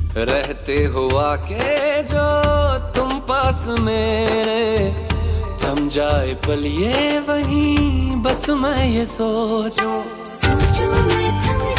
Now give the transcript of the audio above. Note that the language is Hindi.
रहते हुआ के जो तुम पास मेरे, थम जाए पल ये वहीं, बस मैं ये सोचूं सोचूं मैं थम